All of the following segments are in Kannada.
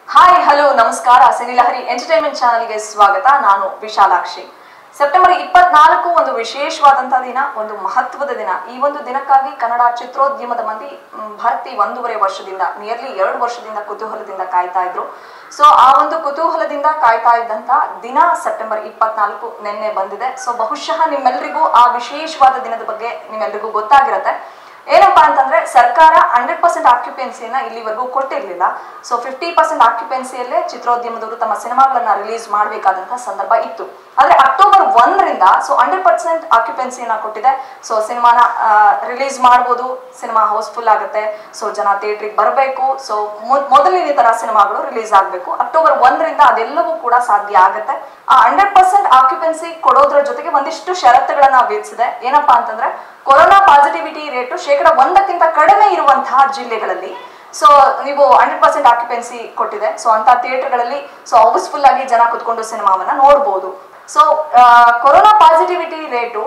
ಹಾಯ್ ಹಲೋ ನಮಸ್ಕಾರ ಸಿನಿಲಹರಿ ಎಂಟರ್ಟೈನ್ಮೆಂಟ್ ಚಾನೆಲ್ಗೆ ಸ್ವಾಗತ. ನಾನು ವಿಶಾಲಾಕ್ಷಿ. ಸೆಪ್ಟೆಂಬರ್ 24 ಒಂದು ವಿಶೇಷವಾದಂತಹ ದಿನ, ಒಂದು ಮಹತ್ವದ ದಿನ. ಈ ಒಂದು ದಿನಕ್ಕಾಗಿ ಕನ್ನಡ ಚಿತ್ರೋದ್ಯಮದ ಮಂದಿ ಭರ್ತಿ 1.5 ವರ್ಷದಿಂದ ನಿಯರ್ಲಿ 2 ವರ್ಷದಿಂದ ಕುತೂಹಲದಿಂದ ಕಾಯ್ತಾ ಇದ್ರು. ಸೊ ಆ ಒಂದು ಕುತೂಹಲದಿಂದ ಕಾಯ್ತಾ ಇದ್ದಂತ ದಿನ ಸೆಪ್ಟೆಂಬರ್ 24 ನಿನ್ನೆ ಬಂದಿದೆ. ಸೊ ಬಹುಶಃ ನಿಮ್ಮೆಲ್ಲರಿಗೂ ಆ ವಿಶೇಷವಾದ ದಿನದ ಬಗ್ಗೆ ನಿಮ್ಮೆಲ್ಲರಿಗೂ ಗೊತ್ತಾಗಿರುತ್ತೆ. ಏನಪ್ಪಾ ಅಂತಂದ್ರೆ ಸರ್ಕಾರ 100% ಆಕ್ಯುಪೆನ್ಸಿಯನ್ನ ಇಲ್ಲಿವರೆಗೂ ಕೊಟ್ಟಿರಲಿಲ್ಲ. ಸೊ 50% ಆಕ್ಯುಪೆನ್ಸಿಯಲ್ಲೇ ಚಿತ್ರೋದ್ಯಮದವರು ತಮ್ಮ ಸಿನಿಮಾಗಳನ್ನ ರಿಲೀಸ್ ಮಾಡಬೇಕಾದಂತಹ ಸಂದರ್ಭ ಇತ್ತು. ಆದ್ರೆ ಅಕ್ಟೋಬರ್ 1ರಿಂದ ಸೊ 100% ಆಕ್ಯುಪೆನ್ಸಿಯನ್ನ ಕೊಟ್ಟಿದೆ. ಸೊ ಸಿನಿಮಾನ ರಿಲೀಸ್ ಮಾಡಬಹುದು, ಸಿನಿಮಾ ಹೌಸ್ಫುಲ್ ಆಗುತ್ತೆ, ಸೊ ಜನ ಥಿಯೇಟ್ರಿಗೆ ಬರಬೇಕು, ಸೊ ಮೊದಲಿನ ತರ ಸಿನಿಮಾಗಳು ರಿಲೀಸ್ ಆಗಬೇಕು. ಅಕ್ಟೋಬರ್ 1ರಿಂದ ಅದೆಲ್ಲವೂ ಕೂಡ ಸಾಧ್ಯ ಆಗುತ್ತೆ. ಆ 100% ಆಕ್ಯುಪೆನ್ಸಿ ಕೊಡೋದ್ರ ಜೊತೆಗೆ ಒಂದಿಷ್ಟು ಷರತ್ತುಗಳನ್ನ ವಿಧಿಸಿದೆ. ಏನಪ್ಪಾ ಅಂತಂದ್ರೆ ಕೊರೋನಾ ಪಾಸಿಟಿವಿಟಿ ರೇಟು 1% ಕಡಿಮೆ ಇರುವಂತಹ ಜಿಲ್ಲೆಗಳಲ್ಲಿ ಸೊ ನೀವು 100% ಆಕ್ಯುಪೆನ್ಸಿ ಕೊಟ್ಟಿದೆ. ಸೊ ಅಂತ ಥಿಯೇಟರ್ಗಳಲ್ಲಿ ಸೊ ಹೌಸ್ಫುಲ್ ಆಗಿ ಜನ ಕುತ್ಕೊಂಡು ಸಿನಿಮಾವನ್ನ ನೋಡ್ಬೋದು. ಸೊ ಕೊರೋನಾ ಪಾಸಿಟಿವಿಟಿ ರೇಟು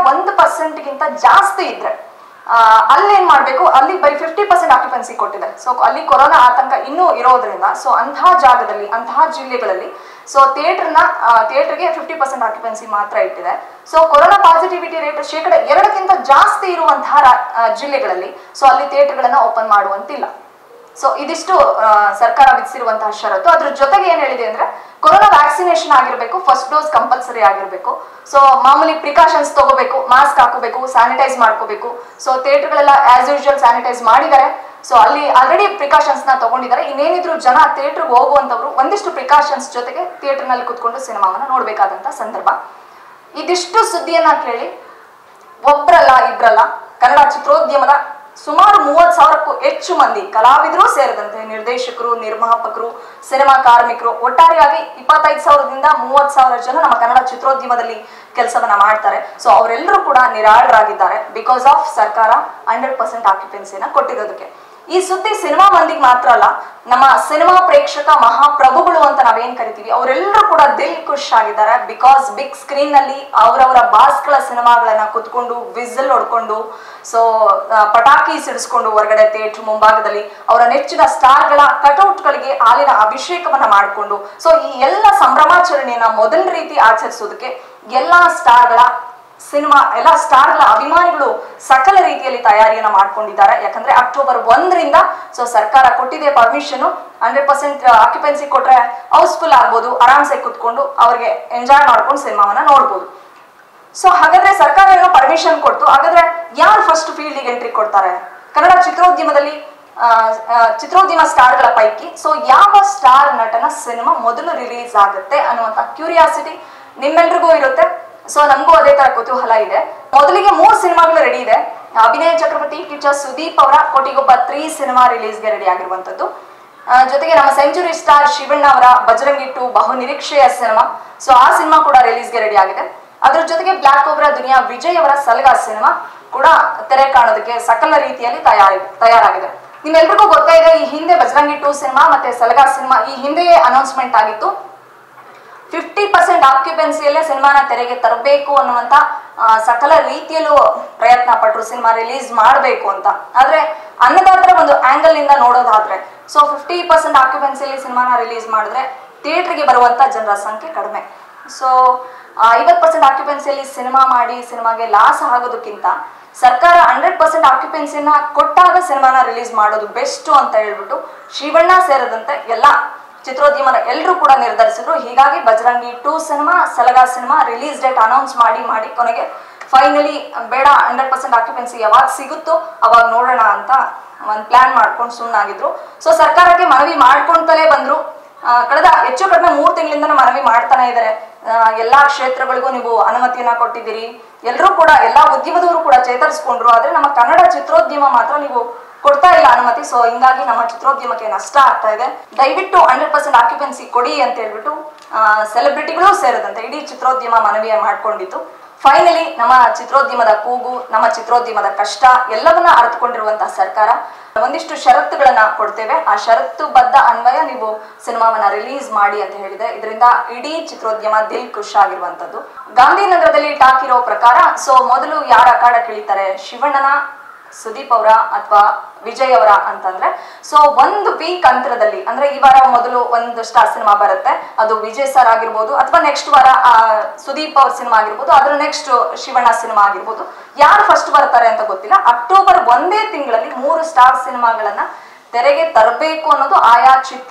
1% ಜಾಸ್ತಿ ಇದ್ರೆ ಅಲ್ಲೇನ್ ಮಾಡ್ಬೇಕು, ಅಲ್ಲಿ ಬೈ 50% ಆಕ್ಯುಪೆನ್ಸಿ ಕೊಟ್ಟಿದೆ. ಸೊ ಅಲ್ಲಿ ಕೊರೋನಾ ಆತಂಕ ಇನ್ನೂ ಇರೋದ್ರಿಂದ ಸೊ ಅಂತಹ ಜಾಗದಲ್ಲಿ, ಅಂತಹ ಜಿಲ್ಲೆಗಳಲ್ಲಿ ಸೊ ಥಿಯೇಟರ್ಗೆ 50% ಆಕ್ಯುಪೆನ್ಸಿ ಮಾತ್ರ ಇಟ್ಟಿದೆ. ಸೊ ಕೊರೋನಾ ಪಾಸಿಟಿವಿಟಿ ರೇಟ್ 2% ಜಾಸ್ತಿ ಇರುವಂತಹ ಜಿಲ್ಲೆಗಳಲ್ಲಿ ಸೊ ಅಲ್ಲಿ ಥಿಯೇಟರ್ಗಳನ್ನ ಓಪನ್ ಮಾಡುವಂತಿಲ್ಲ. ಸೊ ಇದಿಷ್ಟು ಸರ್ಕಾರ ವಿಧಿಸಿರುವಂತಹ ಷರತ್ತು. ಅದ್ರ ಜೊತೆಗೆ ಏನ್ ಹೇಳಿದೆ ಅಂದ್ರೆ ಕೊರೋನಾ ವ್ಯಾಕ್ಸಿನೇಷನ್ ಆಗಿರ್ಬೇಕು, ಫಸ್ಟ್ ಡೋಸ್ ಕಂಪಲ್ಸರಿ ಆಗಿರ್ಬೇಕು. ಸೊ ಮಾಮೂಲಿ ಪ್ರಿಕಾಷನ್ಸ್ ತಗೋಬೇಕು, ಮಾಸ್ಕ್ ಹಾಕೋಬೇಕು, ಸ್ಯಾನಿಟೈಸ್ ಮಾಡ್ಕೋಬೇಕು. ಸೊ ಥಿಯೇಟರ್ಗಳೆಲ್ಲ ಆಸ್ ಯೂಶುವಲ್ ಸ್ಯಾನಿಟೈಸ್ ಮಾಡಿದ್ದಾರೆ. ಸೊ ಅಲ್ಲಿ ಆಲ್ರೆಡಿ ಪ್ರಿಕಾಷನ್ಸ್ ನ ತಗೊಂಡಿದ್ದಾರೆ. ಇನ್ನೇನಿದ್ರು ಜನ ಥಿಯೇಟರ್ಗೆ ಹೋಗುವಂತವ್ರು ಒಂದಿಷ್ಟು ಪ್ರಿಕಾಷನ್ಸ್ ಜೊತೆಗೆ ಥಿಯೇಟರ್ ನಲ್ಲಿ ಕುತ್ಕೊಂಡು ಸಿನಿಮಾವನ್ನ ನೋಡ್ಬೇಕಾದಂತ ಸಂದರ್ಭ. ಇದಿಷ್ಟು ಸುದ್ದಿಯನ್ನ ಕೇಳಿ ಒಬ್ರಲ್ಲ ಇಬ್ರಲ್ಲ ಕನ್ನಡ ಚಿತ್ರೋದ್ಯಮದ ಸುಮಾರು 30,000ಕ್ಕೂ ಹೆಚ್ಚು ಮಂದಿ ಕಲಾವಿದರು ಸೇರಿದಂತೆ ನಿರ್ದೇಶಕರು, ನಿರ್ಮಾಪಕರು, ಸಿನಿಮಾ ಕಾರ್ಮಿಕರು, ಒಟ್ಟಾರೆಯಾಗಿ 25,000ದಿಂದ 30,000 ಜನ ನಮ್ಮ ಕನ್ನಡ ಚಿತ್ರೋದ್ಯಮದಲ್ಲಿ ಕೆಲಸವನ್ನ ಮಾಡ್ತಾರೆ. ಸೊ ಅವರೆಲ್ಲರೂ ಕೂಡ ನಿರಾಳರಾಗಿದ್ದಾರೆ ಬಿಕಾಸ್ ಆಫ್ ಸರ್ಕಾರ 100% ಆಕ್ಯುಪೆನ್ಸಿನ ಕೊಟ್ಟಿರೋದಕ್ಕೆ. ಈ ಸುದ್ದಿ ಸಿನಿಮಾ ಮಂದಿಗೆ ಮಾತ್ರ ಅಲ್ಲ, ನಮ್ಮ ಸಿನಿಮಾ ಪ್ರೇಕ್ಷಕ ಮಹಾಪ್ರಭುಗಳು ಅಂತ ನಾವೇನ್ ಕರಿತೀವಿ ಅವರೆಲ್ಲರೂ ಕೂಡ ದಿಲ್ ಖುಷ್ ಆಗಿದ್ದಾರೆ. ಬಿಕಾಸ್ ಬಿಗ್ ಸ್ಕ್ರೀನ್ ನಲ್ಲಿ ಅವರವರ ಬಾಸ್ಗಳ ಸಿನಿಮಾಗಳನ್ನ ಕುತ್ಕೊಂಡು ವಿಸಿಲ್ ಹೊಡ್ಕೊಂಡು ಸೊ ಪಟಾಕಿ ಸಿಡಿಸ್ಕೊಂಡು ಹೊರಗಡೆ ಥಿಯೇಟರ್ ಮುಂಭಾಗದಲ್ಲಿ ಅವರ ನೆಚ್ಚಿನ ಸ್ಟಾರ್ಗಳ ಕಟೌಟ್ಗಳಿಗೆ ಹಾಲಿನ ಅಭಿಷೇಕವನ್ನ ಮಾಡಿಕೊಂಡು ಸೊ ಈ ಎಲ್ಲ ಸಂಭ್ರಮಾಚರಣೆಯನ್ನ ಮೊದಲ ರೀತಿ ಆಚರಿಸೋದಕ್ಕೆ ಎಲ್ಲಾ ಸ್ಟಾರ್ಗಳ ಅಭಿಮಾನಿಗಳು ಸಕಲ ರೀತಿಯಲ್ಲಿ ತಯಾರಿಯನ್ನ ಮಾಡ್ಕೊಂಡಿದ್ದಾರೆ. ಯಾಕಂದ್ರೆ ಅಕ್ಟೋಬರ್ 1ರಿಂದ ಸೊ ಸರ್ಕಾರ ಕೊಟ್ಟಿದೆ ಪರ್ಮಿಷನ್. 100% ಆಕ್ಯುಪೆನ್ಸಿ ಕೊಟ್ರೆ ಹೌಸ್ಫುಲ್ ಆಗ್ಬೋದು, ಆರಾಮ್ಸೆ ಕುತ್ಕೊಂಡು ಅವ್ರಿಗೆ ಎಂಜಾಯ್ ಮಾಡ್ಕೊಂಡು ಸಿನಿಮಾವನ್ನ ನೋಡ್ಬೋದು. ಸೊ ಹಾಗಾದ್ರೆ ಸರ್ಕಾರ ಏನೋ ಪರ್ಮಿಷನ್ ಕೊಡ್ತು, ಹಾಗಾದ್ರೆ ಯಾರು ಫಸ್ಟ್ ಫೀಲ್ಡಿಗೆ ಎಂಟ್ರಿ ಕೊಡ್ತಾರೆ ಕನ್ನಡ ಚಿತ್ರೋದ್ಯಮದಲ್ಲಿ? ಚಿತ್ರೋದ್ಯಮ ಸ್ಟಾರ್ಗಳ ಪೈಕಿ ಸೊ ಯಾವ ಸ್ಟಾರ್ ನಟನ ಸಿನಿಮಾ ಮೊದಲು ರಿಲೀಸ್ ಆಗುತ್ತೆ ಅನ್ನುವಂತ ಕ್ಯೂರಿಯಾಸಿಟಿ ನಿಮ್ಮೆಲ್ರಿಗೂ ಇರುತ್ತೆ. ಸೊ ನಮಗೂ ಅದೇ ತರ ಕುತೂಹಲ ಇದೆ. ಮೊದಲಿಗೆ 3 ಸಿನಿಮಾಗಳು ರೆಡಿ ಇದೆ. ಅಭಿನಯ ಚಕ್ರವರ್ತಿ ಕಿಚ್ಚ ಸುದೀಪ್ ಅವರ ಕೋಟಿಗೊಬ್ಬ 3 ಸಿನಿಮಾ ರಿಲೀಸ್ಗೆ ರೆಡಿ ಆಗಿರುವಂತದ್ದು. ಜೊತೆಗೆ ನಮ್ಮ ಸೆಂಚುರಿ ಸ್ಟಾರ್ ಶಿವಣ್ಣ ಅವರ ಬಜರಂಗಿ 2 ಬಹು ನಿರೀಕ್ಷೆಯ ಸಿನಿಮಾ. ಸೊ ಆ ಸಿನಿಮಾ ಕೂಡ ರಿಲೀಸ್ಗೆ ರೆಡಿ ಆಗಿದೆ. ಅದ್ರ ಜೊತೆಗೆ ಬ್ಲಾಕ್ ಕೋಬ್ರಾ ದುನಿಯಾ ವಿಜಯ್ ಅವರ ಸಲಗಾ ಸಿನಿಮಾ ಕೂಡ ತೆರೆ ಕಾಣೋದಕ್ಕೆ ಸಕಲ ರೀತಿಯಲ್ಲಿ ತಯಾರಾಗಿದೆ. ನಿಮ್ಮೆಲ್ರಿಗೂ ಗೊತ್ತಾ ಇದೆ, ಈ ಹಿಂದೆ ಬಜರಂಗಿ 2 ಸಿನಿಮಾ ಮತ್ತೆ ಸಲಗಾ ಸಿನಿಮಾ ಈ ಹಿಂದೆಯೇ ಅನೌನ್ಸ್ಮೆಂಟ್ ಆಗಿತ್ತು. 50% ಆಕ್ಯುಪೆನ್ಸಿಯಲ್ಲೇ ಸಿನಿಮಾನ ತೆರೆಗೆ ತರಬೇಕು ಅನ್ನುವಂತ ಸಕಲ ರೀತಿಯಲ್ಲೂ ಪ್ರಯತ್ನ ಪಟ್ಟರು ಸಿನಿಮಾ ರಿಲೀಸ್ ಮಾಡಬೇಕು ಅಂತ. ಆದ್ರೆ ಅನ್ನದಾತರ ಒಂದು ಆಂಗಲ್ ಇಂದ ನೋಡೋದಾದ್ರೆ ಸೊ 50% ಆಕ್ಯುಪೆನ್ಸಿಯಲ್ಲಿ ಸಿನಿಮಾನ ರಿಲೀಸ್ ಮಾಡಿದ್ರೆ ಥಿಯೇಟರ್ಗೆ ಬರುವಂತ ಜನರ ಸಂಖ್ಯೆ ಕಡಿಮೆ. ಸೊ 50% ಆಕ್ಯುಪೆನ್ಸಿಯಲ್ಲಿ ಸಿನಿಮಾ ಮಾಡಿ ಸಿನಿಮಾಗೆ ಲಾಸ್ ಆಗೋದಕ್ಕಿಂತ ಸರ್ಕಾರ 100% ಆಕ್ಯುಪೆನ್ಸಿನ ಕೊಟ್ಟಾಗ ಸಿನಿಮಾನ ರಿಲೀಸ್ ಮಾಡೋದು ಬೆಸ್ಟ್ ಅಂತ ಹೇಳ್ಬಿಟ್ಟು ಶಿವಣ್ಣ ಸೇರಿದಂತೆ ಎಲ್ಲ ಚಿತ್ರೋದ್ಯಮನ ಎಲ್ಲರೂ ಕೂಡ ನಿರ್ಧರಿಸಿದ್ರು. ಹೀಗಾಗಿ Bajarangi 2 cinema, Salaga cinema release date announce ಮಾಡಿ ಕೊನೆಗೆ ಫೈನಲಿ ಬೇಡ 100% ಆಕ್ಯುಪೆನ್ಸಿ ಯಾವಾಗ ಸಿಗುತ್ತೋ ಅವಾಗ ನೋಡೋಣ ಅಂತ ಒಂದು ಪ್ಲಾನ್ ಮಾಡ್ಕೊಂಡು ಸುಮ್ಮನಾಗಿದ್ರು. ಸೊ ಸರ್ಕಾರಕ್ಕೆ ಮನವಿ ಮಾಡ್ಕೊಂತಲೇ ಬಂದ್ರು. ಕಳೆದ ಹೆಚ್ಚು ಕಡಿಮೆ 3 ತಿಂಗಳಿಂದ ಮನವಿ ಮಾಡ್ತಾನೆ ಇದ್ದಾರೆ. ಎಲ್ಲಾ ಕ್ಷೇತ್ರಗಳಿಗೂ ನೀವು ಅನುಮತಿಯನ್ನ ಕೊಟ್ಟಿದ್ದೀರಿ, ಎಲ್ಲರೂ ಕೂಡ ಎಲ್ಲಾ ಉದ್ಯಮದವರು ಕೂಡ ಚೇತರಿಸ್ಕೊಂಡ್ರು. ಆದ್ರೆ ನಮ್ಮ ಕನ್ನಡ ಚಿತ್ರೋದ್ಯಮ ಮಾತ್ರ ನೀವು ಕೊಡ್ತಾ ಇಲ್ಲ ಅನುಮತಿ. ಸೊ ಹಿಂಗಾಗಿ ನಮ್ಮ ಚಿತ್ರೋದ್ಯಮಕ್ಕೆ ನಷ್ಟ ಆಗ್ತಾ ಇದೆ. ದಯವಿಟ್ಟು 100% ಆಕ್ಯುಪೆನ್ಸಿ ಕೊಡಿ ಅಂತ ಹೇಳ್ಬಿಟ್ಟು ಸೆಲೆಬ್ರಿಟಿಗಳು ಸೇರಿದಂತೆ ಇಡೀ ಚಿತ್ರೋದ್ಯಮ ಮನವಿಯ ಮಾಡ್ಕೊಂಡಿತ್ತು. ಫೈನಲಿ ನಮ್ಮ ಚಿತ್ರೋದ್ಯಮದ ಕೂಗು, ನಮ್ಮ ಚಿತ್ರೋದ್ಯಮದ ಕಷ್ಟ ಎಲ್ಲವನ್ನ ಅರ್ಥಕೊಂಡಿರುವಂತಹ ಸರ್ಕಾರ ಒಂದಿಷ್ಟು ಷರತ್ತುಗಳನ್ನ ಕೊಡ್ತೇವೆ, ಆ ಷರತ್ತು ಬದ್ಧ ಅನ್ವಯ ನೀವು ಸಿನಿಮಾವನ್ನ ರಿಲೀಸ್ ಮಾಡಿ ಅಂತ ಹೇಳಿದೆ. ಇದರಿಂದ ಇಡೀ ಚಿತ್ರೋದ್ಯಮ ದಿಲ್ ಖುಷ್ ಆಗಿರುವಂತದ್ದು. ಗಾಂಧಿನಗರದಲ್ಲಿ ಟಾಕ್ ಇರೋ ಪ್ರಕಾರ ಸೊ ಮೊದಲು ಯಾರ ಅಖಾಡ ಕಿಳಿತಾರೆ, ಶಿವಣ್ಣನ ಸುದೀಪ್ ಅವರ ಅಥವಾ ವಿಜಯ್ ಅವರ ಅಂತಂದ್ರೆ ಸೊ ಒಂದು ವೀಕ್ ಅಂತರದಲ್ಲಿ ಅಂದ್ರೆ ಈ ವಾರ ಮೊದಲು ಒಂದು ಸ್ಟಾರ್ ಸಿನಿಮಾ ಬರುತ್ತೆ, ಅದು ವಿಜಯ್ ಸರ್ ಆಗಿರ್ಬೋದು, ಅಥವಾ ನೆಕ್ಸ್ಟ್ ವಾರ ಸುದೀಪ್ ಅವ್ರ ಸಿನಿಮಾ ಆಗಿರ್ಬೋದು, ಅದ್ರ ನೆಕ್ಸ್ಟ್ ಶಿವಣ್ಣ ಸಿನಿಮಾ ಆಗಿರ್ಬೋದು. ಯಾರು ಫಸ್ಟ್ ಬರ್ತಾರೆ ಅಂತ ಗೊತ್ತಿಲ್ಲ. ಅಕ್ಟೋಬರ್ ಒಂದೇ ತಿಂಗಳಲ್ಲಿ 3 ಸ್ಟಾರ್ ಸಿನಿಮಾಗಳನ್ನ ತೆರೆಗೆ ತರಬೇಕು ಅನ್ನೋದು ಆಯಾ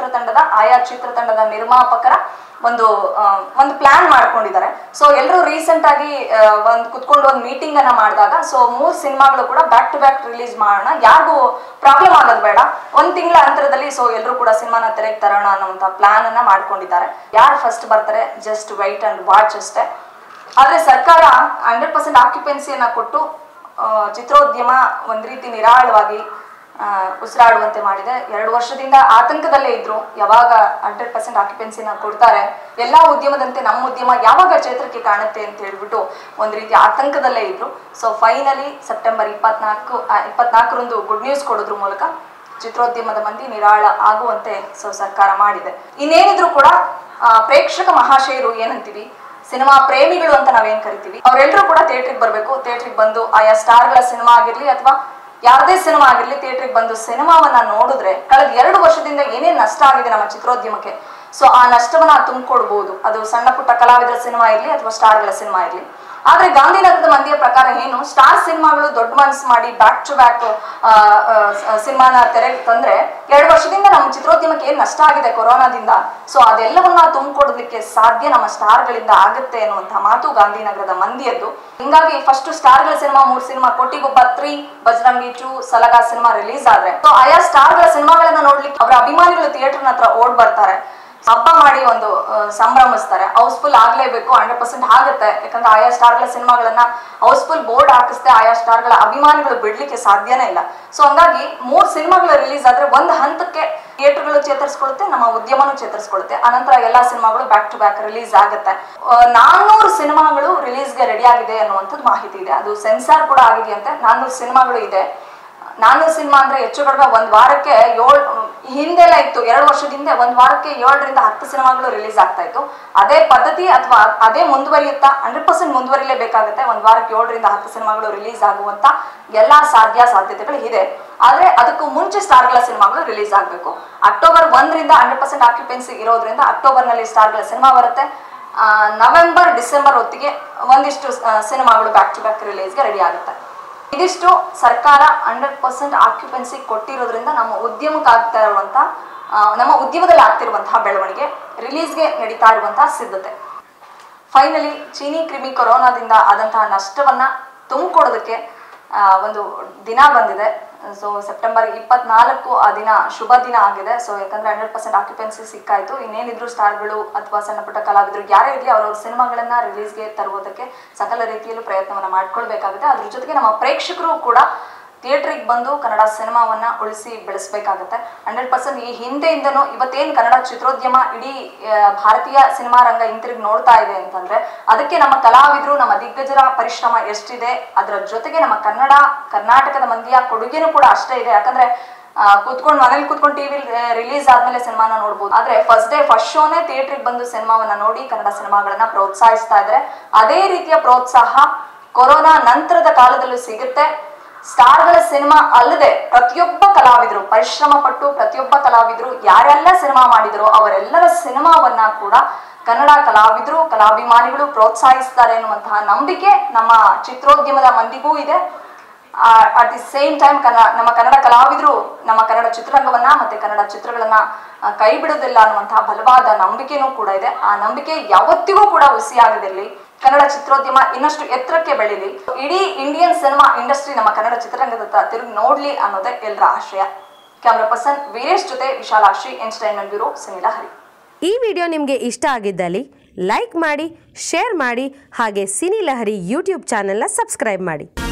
ಚಿತ್ರತಂಡದ ನಿರ್ಮಾಪಕರ ಒಂದು ಪ್ಲಾನ್ ಮಾಡ್ಕೊಂಡಿದ್ದಾರೆ. ಸೊ ಎಲ್ಲರೂ ರೀಸೆಂಟ್ ಆಗಿ ಕುತ್ಕೊಂಡು ಒಂದು ಮೀಟಿಂಗ್ ಅನ್ನ ಮಾಡಿದಾಗ ಸೊ 3 ಸಿನಿಮಾಗಳು ಕೂಡ ಬ್ಯಾಕ್ ಟು ಬ್ಯಾಕ್ ರಿಲೀಸ್ ಮಾಡೋಣ, ಯಾರಿಗೂ ಪ್ರಾಬ್ಲಮ್ ಆಗೋದು ಬೇಡ, 1 ತಿಂಗಳ ಅಂತರದಲ್ಲಿ ಸೊ ಎಲ್ಲರೂ ಕೂಡ ಸಿನಿಮಾನ ತೆರೆಗೆ ತರೋಣ ಅನ್ನೋಂಥ ಪ್ಲಾನ್ ಅನ್ನ ಮಾಡ್ಕೊಂಡಿದ್ದಾರೆ. ಯಾರು ಫಸ್ಟ್ ಬರ್ತಾರೆ ಜಸ್ಟ್ ವೈಟ್ ಅಂಡ್ ವಾಚ್ ಅಷ್ಟೇ. ಆದ್ರೆ ಸರ್ಕಾರ 100% ಆಕ್ಯುಪೆನ್ಸಿಯನ್ನ ಕೊಟ್ಟು ಚಿತ್ರೋದ್ಯಮ ಒಂದ್ ರೀತಿ ನಿರಾಳವಾಗಿ ಉಸಿರಾಡುವಂತೆ ಮಾಡಿದೆ. 2 ವರ್ಷದಿಂದ ಆತಂಕದಲ್ಲೇ ಇದ್ರು, ಯಾವಾಗ 100% ಆಕ್ಯುಪೆನ್ಸಿನ ಕೊಡ್ತಾರೆ, ಎಲ್ಲಾ ಉದ್ಯಮದಂತೆ ನಮ್ಮ ಉದ್ಯಮ ಯಾವಾಗ ಚೇತರಿಕೆ ಕಾಣುತ್ತೆ ಅಂತ ಹೇಳ್ಬಿಟ್ಟು ಒಂದ್ ರೀತಿ ಆತಂಕದಲ್ಲೇ ಇದ್ರು. ಸೊ ಫೈನಲಿ ಸೆಪ್ಟೆಂಬರ್ 24ರಂದು ಗುಡ್ ನ್ಯೂಸ್ ಕೊಡೋದ್ರ ಮೂಲಕ ಚಿತ್ರೋದ್ಯಮದ ಮಂದಿ ನಿರಾಳ ಆಗುವಂತೆ ಸೊ ಸರ್ಕಾರ ಮಾಡಿದೆ. ಇನ್ನೇನಿದ್ರು ಕೂಡ ಪ್ರೇಕ್ಷಕ ಮಹಾಶಯರು ಏನಂತೀವಿ, ಸಿನಿಮಾ ಪ್ರೇಮಿಗಳು ಅಂತ ನಾವೇನ್ ಕರಿತೀವಿ, ಅವರೆಲ್ಲರೂ ಕೂಡ ಥಿಯೇಟ್ರಿಗೆ ಬರಬೇಕು. ಥಿಯೇಟ್ರಿಗೆ ಬಂದು ಆಯಾ ಸ್ಟಾರ್ಗಳ ಸಿನಿಮಾ ಆಗಿರ್ಲಿ ಅಥವಾ ಯಾವುದೇ ಸಿನಿಮಾ ಆಗಿರ್ಲಿ ಥಿಯೇಟ್ರಿಗೆ ಬಂದು ಸಿನಿಮಾವನ್ನ ನೋಡಿದ್ರೆ ಕಳೆದ 2 ವರ್ಷದಿಂದ ಏನೇನ್ ನಷ್ಟ ಆಗಿದೆ ನಮ್ಮ ಚಿತ್ರೋದ್ಯಮಕ್ಕೆ, ಸೊ ಆ ನಷ್ಟವನ್ನ ತುಂಬಿಕೊಡ್ಬಹುದು. ಅದು ಸಣ್ಣ ಪುಟ್ಟ ಕಲಾವಿದರ ಸಿನಿಮಾ ಇರ್ಲಿ ಅಥವಾ ಸ್ಟಾರ್ಗಳ ಸಿನಿಮಾ ಇರ್ಲಿ. ಆದ್ರೆ ಗಾಂಧಿನಗರದ ಮಂದಿಯ ಪ್ರಕಾರ ಏನು, ಸ್ಟಾರ್ ಸಿನಿಮಾಗಳು ದೊಡ್ಡ ಮನಸ್ಸು ಮಾಡಿ ಬ್ಯಾಕ್ ಟು ಬ್ಯಾಕ್ ಸಿನಿಮಾನ ತೆರೆಗೆ ತಂದ್ರೆ 2 ವರ್ಷದಿಂದ ನಮ್ಮ ಚಿತ್ರೋದ್ಯಮಕ್ಕೆ ಏನ್ ನಷ್ಟ ಆಗಿದೆ ಕೊರೋನಾದಿಂದ, ಸೊ ಅದೆಲ್ಲವನ್ನ ತುಂಬಿಕೊಡೋದಕ್ಕೆ ಸಾಧ್ಯ ನಮ್ಮ ಸ್ಟಾರ್ಗಳಿಂದ ಆಗುತ್ತೆ ಅನ್ನುವಂಥ ಮಾತು ಗಾಂಧಿನಗರದ ಮಂದಿಯದ್ದು. ಹಿಂಗಾಗಿ ಫಸ್ಟ್ ಸ್ಟಾರ್ಗಳ cinema 3 cinema, Kotigobba 3, Bajarangi 2, Salaga cinema release ಆದ್ರೆ ಸೊ ಆಯಾ ಸ್ಟಾರ್ಗಳ ಸಿನಿಮಾಗಳನ್ನ ನೋಡ್ಲಿಕ್ಕೆ ಅವರ ಅಭಿಮಾನಿಗಳು ಥಿಯೇಟರ್ನ ಹತ್ರ ಓಡ್ ಬರ್ತಾರೆ, ಹಬ್ಬ ಮಾಡಿ ಒಂದು ಸಂಭ್ರಮಿಸ್ತಾರೆ. ಹೌಸ್ಫುಲ್ ಆಗ್ಲೇಬೇಕು, 100% ಆಗುತ್ತೆ. ಯಾಕಂದ್ರೆ ಆಯಾ ಸ್ಟಾರ್ಗಳ ಸಿನಿಮಾಗಳನ್ನ ಹೌಸ್ಫುಲ್ ಬೋರ್ಡ್ ಹಾಕಿಸ್ದೆ ಆಯಾ ಸ್ಟಾರ್ಗಳ ಅಭಿಮಾನಿಗಳು ಬಿಡ್ಲಿಕ್ಕೆ ಸಾಧ್ಯನೇ ಇಲ್ಲ. ಸೊ ಹಂಗಾಗಿ 3 ಸಿನಿಮಾಗಳು ರಿಲೀಸ್ ಆದ್ರೆ ಒಂದು ಹಂತಕ್ಕೆ ಥಿಯೇಟರ್ಗಳು ಚೇತರಿಸ್ಕೊಳ್ಳುತ್ತೆ, ನಮ್ಮ ಉದ್ಯಮನೂ ಚೇತರಿಸ್ಕೊಳ್ಳುತ್ತೆ. ಆನಂತರ ಎಲ್ಲಾ ಸಿನಿಮಾಗಳು ಬ್ಯಾಕ್ ಟು ಬ್ಯಾಕ್ ರಿಲೀಸ್ ಆಗುತ್ತೆ. 400 ಸಿನಿಮಾಗಳು ರಿಲೀಸ್ಗೆ ರೆಡಿ ಆಗಿದೆ ಅನ್ನುವಂಥದ್ದು ಮಾಹಿತಿ ಇದೆ. ಅದು ಸೆನ್ಸಾರ್ ಕೂಡ ಆಗಿದೆಯಂತೆ. 400 ಸಿನಿಮಾಗಳು ಇದೆ. 400 ಸಿನಿಮಾ ಅಂದ್ರೆ ಹೆಚ್ಚು ಕಡಿಮೆ ಒಂದ್ ವಾರಕ್ಕೆ 7, ಹಿಂದೆಲ್ಲ ಇತ್ತು 2 ವರ್ಷದಿಂದ ಒಂದ್ ವಾರಕ್ಕೆ 7ರಿಂದ 10 ಸಿನಿಮಾಗಳು ರಿಲೀಸ್ ಆಗ್ತಾ ಇತ್ತು. ಅದೇ ಪದ್ಧತಿ ಅಥವಾ ಅದೇ ಮುಂದುವರಿಯುತ್ತಾ 100% ಮುಂದುವರಿಲೇಬೇಕಾಗುತ್ತೆ. ಒಂದ್ ವಾರಕ್ಕೆ 7ರಿಂದ 10 ಸಿನಿಮಾಗಳು ರಿಲೀಸ್ ಆಗುವಂತ ಎಲ್ಲಾ ಸಾಧ್ಯತೆಗಳು ಇದೆ. ಆದ್ರೆ ಅದಕ್ಕೂ ಮುಂಚೆ ಸ್ಟಾರ್ಗಳ ಸಿನಿಮಾಗಳು ರಿಲೀಸ್ ಆಗ್ಬೇಕು. ಅಕ್ಟೋಬರ್ 1ರಿಂದ 100% ಆಕ್ಯುಪೆನ್ಸಿ ಇರೋದ್ರಿಂದ ಅಕ್ಟೋಬರ್ ನಲ್ಲಿ ಸ್ಟಾರ್ಗಳ ಸಿನಿಮಾ ಬರುತ್ತೆ. ನವೆಂಬರ್ ಡಿಸೆಂಬರ್ ಹೊತ್ತಿಗೆ ಒಂದಿಷ್ಟು ಸಿನಿಮಾಗಳು ಬ್ಯಾಕ್ ಟು ಬ್ಯಾಕ್ ರಿಲೀಸ್ಗೆ ರೆಡಿ ಆಗುತ್ತೆ. ಇದಿಷ್ಟು ಸರ್ಕಾರ 100% ಆಕ್ಯುಪೆನ್ಸಿ ಕೊಟ್ಟಿರೋದ್ರಿಂದ ನಮ್ಮ ಉದ್ಯಮಕ್ಕೆ ಆಗ್ತಾ ಇರುವಂತ ನಮ್ಮ ಉದ್ಯಮದಲ್ಲಿ ಆಗ್ತಿರುವಂತಹ ಬೆಳವಣಿಗೆ, ರಿಲೀಸ್ಗೆ ನಡೀತಾ ಇರುವಂತಹ ಸಿದ್ಧತೆ. ಫೈನಲಿ ಚೀನಿ ಕ್ರಿಮಿ ಕೊರೋನಾದಿಂದ ಆದಂತಹ ನಷ್ಟವನ್ನ ತುಂಬಿಕೊಡೋದಕ್ಕೆ ಒಂದು ದಿನ ಬಂದಿದೆ. ಸೊ ಸೆಪ್ಟೆಂಬರ್ 24 ಆ ದಿನ ಶುಭ ದಿನ ಆಗಿದೆ. ಸೊ ಯಾಕಂದ್ರೆ 100% ಆಕ್ಯುಪೆನ್ಸಿ ಸಿಕ್ಕಾಯ್ತು. ಇನ್ನೇನಿದ್ರು ಸ್ಟಾರ್ಗಳು ಅಥವಾ ಸಣ್ಣ ಪುಟ್ಟ ಕಲಾವಿದರು ಯಾರೇ ಇರಲಿ ಅವರವ್ರ ಸಿನಿಮಾಗಳನ್ನ ರಿಲೀಸ್ಗೆ ತರುವುದಕ್ಕೆ ಸಕಲ ರೀತಿಯಲ್ಲೂ ಪ್ರಯತ್ನವನ್ನ ಮಾಡ್ಕೊಳ್ಬೇಕಾಗುತ್ತೆ. ಅದ್ರ ಜೊತೆಗೆ ನಮ್ಮ ಪ್ರೇಕ್ಷಕರು ಕೂಡ ಥಿಯೇಟ್ರಿಗೆ ಬಂದು ಕನ್ನಡ ಸಿನಿಮಾವನ್ನ ಉಳಿಸಿ ಬೆಳೆಸಬೇಕಾಗುತ್ತೆ. 100% ಈ ಹಿಂದೆಯಿಂದನೂ ಇವತ್ತೇನು ಕನ್ನಡ ಚಿತ್ರೋದ್ಯಮ ಇಡೀ ಭಾರತೀಯ ಸಿನಿಮಾ ರಂಗ ಹಿಂತಿರುಗಿ ನೋಡ್ತಾ ಇದೆ ಅಂತಂದ್ರೆ ಅದಕ್ಕೆ ನಮ್ಮ ಕಲಾವಿದರು, ನಮ್ಮ ದಿಗ್ಗಜರ ಪರಿಶ್ರಮ ಎಷ್ಟಿದೆ, ಅದರ ಜೊತೆಗೆ ನಮ್ಮ ಕರ್ನಾಟಕದ ಮಂದಿಯ ಕೊಡುಗೆನೂ ಕೂಡ ಅಷ್ಟೇ ಇದೆ. ಯಾಕಂದ್ರೆ ಮನೇಲಿ ಕೂತ್ಕೊಂಡು ಟಿವಿ ರಿಲೀಸ್ ಆದ್ಮೇಲೆ ಸಿನಿಮಾನ ನೋಡ್ಬೋದು. ಆದ್ರೆ ಫಸ್ಟ್ ಡೇ ಫಸ್ಟ್ ಶೋನೇ ಥಿಯೇಟ್ರಿಗೆ ಬಂದು ಸಿನಿಮಾವನ್ನ ನೋಡಿ ಕನ್ನಡ ಸಿನಿಮಾಗಳನ್ನ ಪ್ರೋತ್ಸಾಹಿಸ್ತಾ ಇದ್ರೆ ಅದೇ ರೀತಿಯ ಪ್ರೋತ್ಸಾಹ ಕೊರೋನಾ ನಂತರದ ಕಾಲದಲ್ಲೂ ಸಿಗುತ್ತೆ. ಸ್ಟಾರ್ಗಳ ಸಿನಿಮಾ ಅಲ್ಲದೆ ಪ್ರತಿಯೊಬ್ಬ ಕಲಾವಿದರು ಪರಿಶ್ರಮ ಪಟ್ಟು ಪ್ರತಿಯೊಬ್ಬ ಕಲಾವಿದರು ಯಾರೆಲ್ಲ ಸಿನಿಮಾ ಮಾಡಿದರೋ ಅವರೆಲ್ಲರ ಸಿನಿಮಾವನ್ನ ಕೂಡ ಕನ್ನಡ ಕಲಾವಿದರು, ಕಲಾಭಿಮಾನಿಗಳು ಪ್ರೋತ್ಸಾಹಿಸ್ತಾರೆ ಎನ್ನುವಂತಹ ನಂಬಿಕೆ ನಮ್ಮ ಚಿತ್ರೋದ್ಯಮದ ಮಂದಿಗೂ ಇದೆ. ಅಟ್ ದಿ ಸೇಮ್ ಟೈಮ್ ನಮ್ಮ ಕನ್ನಡ ಕಲಾವಿದರು ನಮ್ಮ ಕನ್ನಡ ಚಿತ್ರರಂಗವನ್ನ ಮತ್ತೆ ಕನ್ನಡ ಚಿತ್ರಗಳನ್ನ ಕೈ ಬಿಡೋದಿಲ್ಲ ಅನ್ನುವಂತಹ ಬಲವಾದ ನಂಬಿಕೆನೂ ಕೂಡ ಇದೆ. ಆ ನಂಬಿಕೆ ಯಾವತ್ತಿಗೂ ಕೂಡ ಹುಸಿಯಾಗದಿರಲಿ. ಕನ್ನಡ ಚಿತ್ರೋದ್ಯಮ ಇನ್ನಷ್ಟು ಎತ್ತರಕ್ಕೆ ಬೆಳೀಲಿ. ಇಡೀ ಇಂಡಿಯನ್ ಸಿನಿಮಾ ಇಂಡಸ್ಟ್ರಿ ನಮ್ಮ ಕನ್ನಡ ಚಿತ್ರರಂಗದತ್ತ ತಿರುಗಿ ನೋಡ್ಲಿ ಅನ್ನೋದೇ ಎಲ್ಲರ ಆಶಯ. ಕ್ಯಾಮ್ರಾ ಪರ್ಸನ್ ವೀರೇಶ್ ಜೊತೆ ವಿಶಾಲಾಕ್ಷಿ, ಎಂಟರ್ಟೈನ್ಮೆಂಟ್ ಬ್ಯೂರೋ, ಸಿನಿಲಹರಿ. ಈ ವಿಡಿಯೋ ನಿಮಗೆ ಇಷ್ಟ ಆಗಿದ್ದಲ್ಲಿ ಲೈಕ್ ಮಾಡಿ, ಶೇರ್ ಮಾಡಿ, ಹಾಗೆ ಸಿನಿಲಹರಿ ಯೂಟ್ಯೂಬ್ ಚಾನೆಲ್ನ ಸಬ್ಸ್ಕ್ರೈಬ್ ಮಾಡಿ.